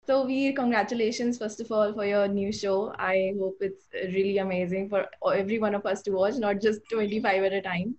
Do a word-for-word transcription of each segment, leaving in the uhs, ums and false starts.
So Veer, congratulations first of all for your new show. I hope it's really amazing for every one of us to watch, not just twenty-five at a time.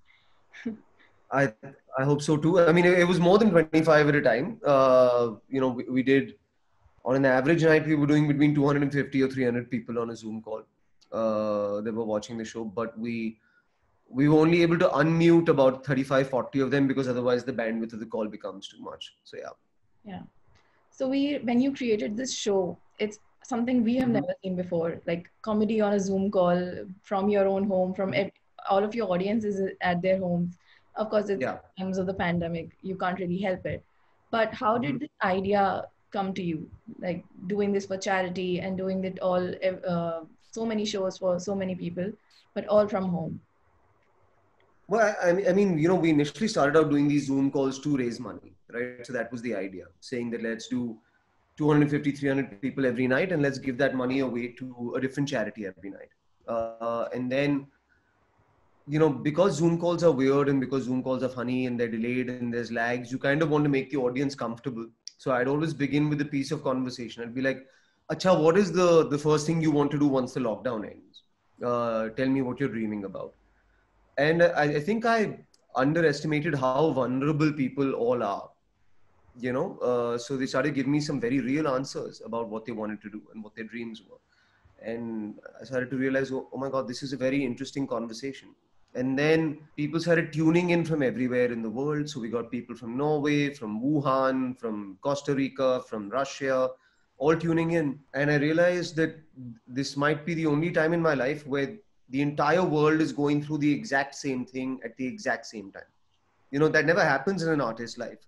I I hope so too. I mean, it, it was more than twenty-five at a time. Uh, you know, we, we did on an average night we were doing between two hundred fifty or three hundred people on a Zoom call. Uh, they were watching the show, but we we were only able to unmute about thirty-five, forty of them because otherwise the bandwidth of the call becomes too much. So yeah. Yeah. So we, when you created this show, it's something we have Mm-hmm. never seen before, like comedy on a Zoom call from your own home, from ev- all of your audience is at their homes. Of course, it's Yeah. times of the pandemic, you can't really help it. But how Mm-hmm. did this idea come to you? Like doing this for charity and doing it all, ev- uh, so many shows for so many people, but all from home. Well, I, I mean, I mean, you know, we initially started out doing these Zoom calls to raise money, right? So that was the idea, saying that let's do two hundred fifty, three hundred people every night and let's give that money away to a different charity every night. Uh, and then, you know, because Zoom calls are weird and because Zoom calls are funny and they're delayed and there's lags, you kind of want to make the audience comfortable. So I'd always begin with a piece of conversation. I'd be like, Acha, what is the, the first thing you want to do once the lockdown ends? Uh, tell me what you're dreaming about. And I, I think I underestimated how vulnerable people all are, you know. Uh, so they started giving me some very real answers about what they wanted to do and what their dreams were. And I started to realize, oh, oh my God, this is a very interesting conversation. And then people started tuning in from everywhere in the world. So we got people from Norway, from Wuhan, from Costa Rica, from Russia, all tuning in. And I realized that this might be the only time in my life where the entire world is going through the exact same thing at the exact same time. You know, that never happens in an artist's life.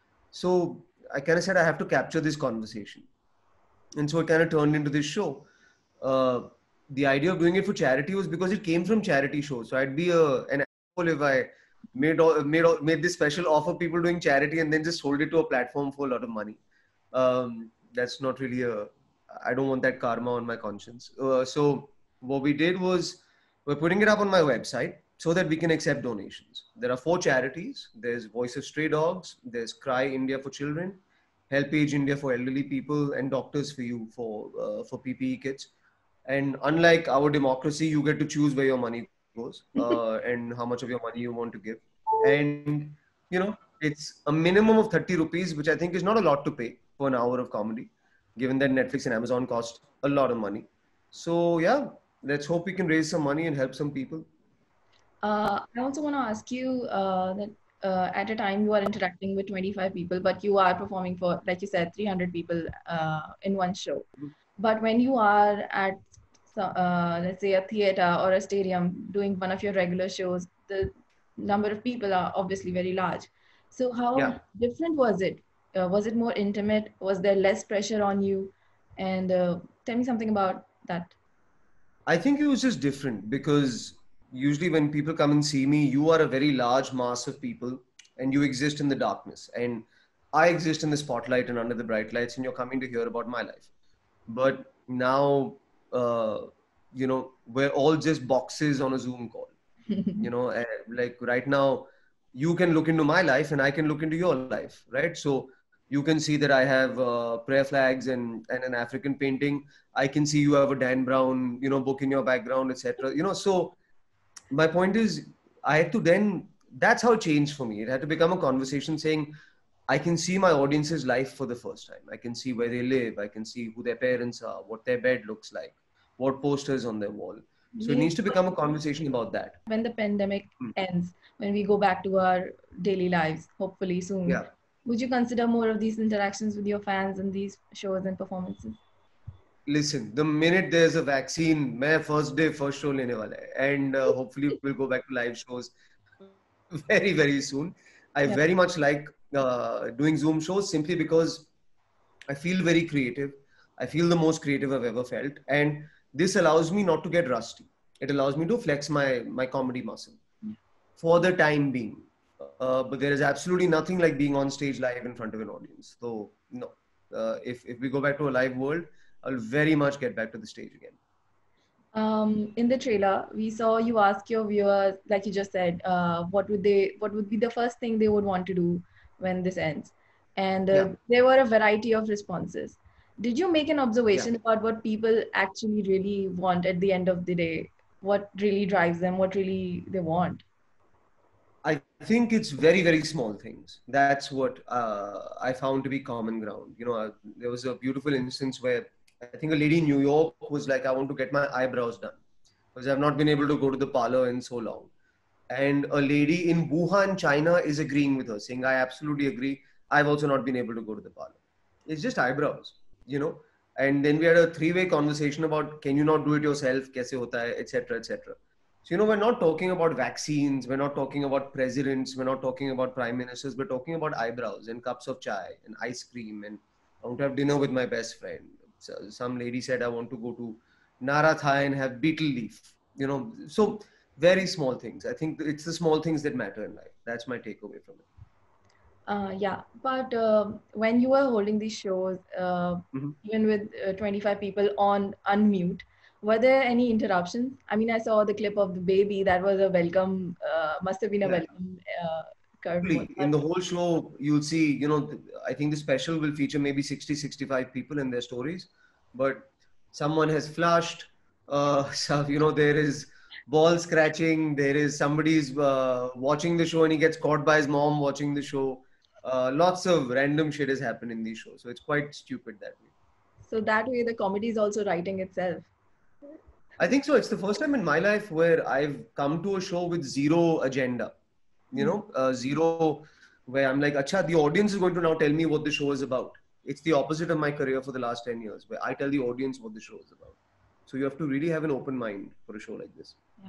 So I kind of said, I have to capture this conversation. And so it kind of turned into this show. Uh, the idea of doing it for charity was because it came from charity shows. So I'd be a, an asshole if I made all, made all, made this special offer people doing charity and then just sold it to a platform for a lot of money. Um, that's not really a. I don't want that karma on my conscience. Uh, so what we did was we're putting it up on my website so that we can accept donations. There are four charities. There's Voice of Stray Dogs. There's Cry India for Children, Help Age India for elderly people, and Doctors for You for uh, for P P E kits. And unlike our democracy, you get to choose where your money goes uh, and how much of your money you want to give. And you know, it's a minimum of thirty rupees, which I think is not a lot to pay for an hour of comedy, given that Netflix and Amazon cost a lot of money. So yeah, let's hope we can raise some money and help some people. Uh, I also want to ask you uh, that uh, at a time you are interacting with twenty-five people, but you are performing for, like you said, three hundred people uh, in one show. But when you are at, so- uh, let's say, a theater or a stadium doing one of your regular shows, the number of people are obviously very large. So how Yeah, different was it? Uh, was it more intimate? Was there less pressure on you? And uh, tell me something about that. I think it was just different because usually when people come and see me, you are a very large mass of people and you exist in the darkness. And I exist in the spotlight and under the bright lights, and you're coming to hear about my life. But now, uh, you know, we're all just boxes on a Zoom call. You know, uh, like right now, you can look into my life and I can look into your life, right? So you can see that I have uh, prayer flags and, and an African painting. I can see you have a Dan Brown, you know, book in your background, et cetera. You know, so my point is, I had to then, that's how it changed for me. It had to become a conversation saying, I can see my audience's life for the first time. I can see where they live. I can see who their parents are, what their bed looks like, what posters on their wall. So it Maybe needs to become a conversation about that. when the pandemic Hmm. ends, when we go back to our daily lives, hopefully soon, Yeah. would you consider more of these interactions with your fans and these shows and performances? Listen, the minute there's a vaccine, मैं first day first show लेने वाला है, and uh, hopefully we'll go back to live shows very very soon. I very Yeah. much like uh, doing Zoom shows simply because I feel very creative. I feel the most creative I've ever felt, and this allows me not to get rusty. It allows me to flex my my comedy muscle for the time being. Uh, but there is absolutely nothing like being on stage live in front of an audience. So no, uh, if if we go back to a live world, I'll very much get back to the stage again. Um, in the trailer, we saw you ask your viewers, like you just said, uh, what would they, what would be the first thing they would want to do when this ends? And uh, Yeah. there were a variety of responses. Did you make an Yeah. observation about what people actually really want at the end of the day? What really drives them? What really they want? I think it's very, very small things. That's what uh, I found to be common ground. You know, uh, there was a beautiful instance where I think a lady in New York was like, I want to get my eyebrows done because I've not been able to go to the parlor in so long. And a lady in Wuhan, China is agreeing with her, saying, I absolutely agree. I've also not been able to go to the parlor. It's just eyebrows, you know. And then we had a three-way conversation about, can you not do it yourself? Kaise hota hai, et cetera, et cetera. So, you know, we're not talking about vaccines, we're not talking about presidents, we're not talking about prime ministers, we're talking about eyebrows and cups of chai and ice cream. And I want to have dinner with my best friend. So some lady said, I want to go to Nara Thai and have beetle leaf, you know. So, very small things. I think it's the small things that matter in life. That's my takeaway from it. Uh, yeah, but um when you were holding these shows, uh, Mm-hmm. even with uh, twenty-five people on unmute, were there any interruptions? I mean, I saw the clip of the baby. That was a welcome, uh, must have been a Yeah. welcome uh, curveball. In But the whole show, you'll see, you know, I think the special will feature maybe sixty, sixty-five people in their stories, but someone has flushed. Uh, so, you know, there is ball scratching. There is somebody's uh, watching the show and he gets caught by his mom watching the show. Uh, lots of random shit has happened in these shows. So it's quite stupid that way. so that way, the comedy is also writing itself. I think so. It's the first time in my life where I've come to a show with zero agenda, you Mm. know, uh, zero, where I'm like, Acha, the audience is going to now tell me what the show is about. It's the opposite of my career for the last ten years, where I tell the audience what the show is about. So you have to really have an open mind for a show like this. Yeah.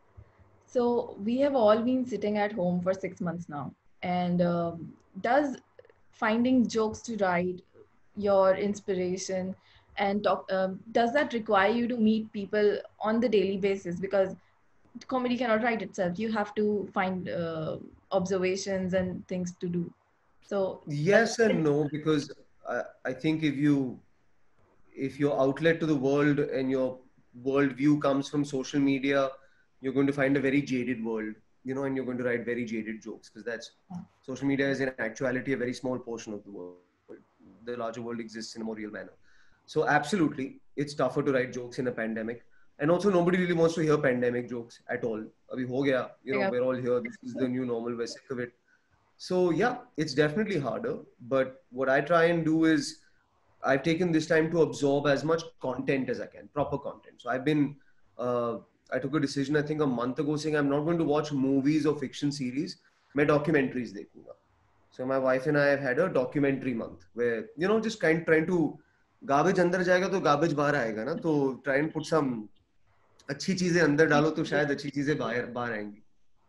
So we have all been sitting at home for six months now, and um, does finding jokes to write your inspiration and talk um, does that require you to meet people on the daily basis, because comedy cannot write itself, you have to find uh, observations and things to do, so does Yes and no, because I, I think if you if your outlet to the world and your worldview comes from social media, you're going to find a very jaded world, you know, and you're going to write very jaded jokes because that's social media is in actuality a very small portion of the world. The larger world exists in a more real manner. So absolutely, it's tougher to write jokes in a pandemic. And also nobody really wants to hear pandemic jokes at all. Abhi ho gaya, you know, yeah. we're all here. This is the new normal. We're sick of it. So yeah, it's definitely harder. But what I try and do is I've taken this time to absorb as much content as I can, proper content. So I've been, uh, I took a decision I think a month ago saying I'm not going to watch movies or fiction series. मैं documentaries देखूंगा. So my wife and I have had a documentary month where you know just kind trying to garbage अंदर जाएगा तो garbage बाहर आएगा ना तो try and put some अच्छी चीजें अंदर डालो तो शायद अच्छी चीजें बाहर बाहर आएंगी.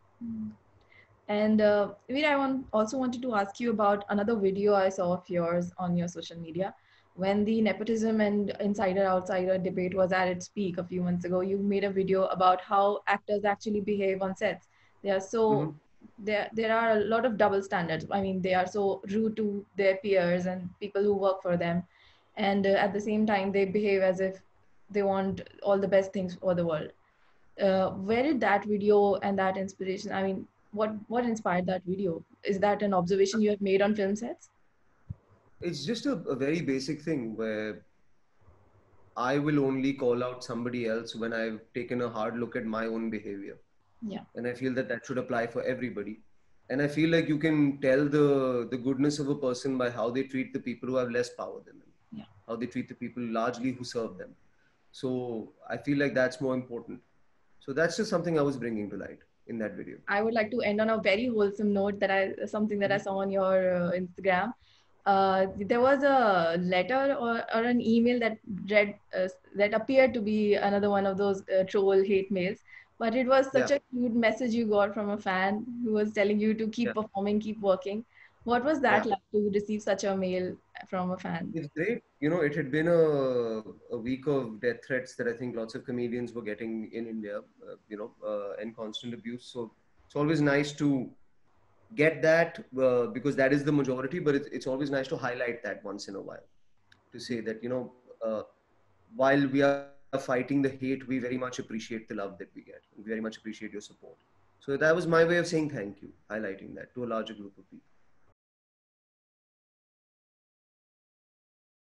And uh, Veer, I want, also wanted to ask you about another video I saw of yours on your social media. When the nepotism and insider outsider debate was at its peak a few months ago, you made a video about how actors actually behave on sets. They are so, Mm-hmm. there, there are a lot of double standards. I mean, they are so rude to their peers and people who work for them. And uh, at the same time, they behave as if they want all the best things for the world. Uh, where did that video and that inspiration, I mean, what what inspired that video? Is that an observation you have made on film sets? It's just a, a very basic thing where I will only call out somebody else when I've taken a hard look at my own behavior. Yeah. And I feel that that should apply for everybody. And I feel like you can tell the, the goodness of a person by how they treat the people who have less power than them, Yeah. how they treat the people largely who serve them. So I feel like that's more important. So that's just something I was bringing to light in that video. I would like to end on a very wholesome note that I something that I Mhm. saw on your uh, Instagram. Uh, there was a letter or, or an email that read uh, that appeared to be another one of those uh, troll hate mails, but it was such Yeah. a cute message you got from a fan who was telling you to keep Yeah. performing, keep working. What was that Yeah. like to receive such a mail from a fan? It's great. You know, it had been a, a week of death threats that I think lots of comedians were getting in India, uh, you know, uh, and constant abuse. So it's always nice to get that uh, because that is the majority, but it's, it's always nice to highlight that once in a while to say that, you know, uh, while we are fighting the hate, we very much appreciate the love that we get. We very much appreciate your support. So that was my way of saying thank you, highlighting that to a larger group of people.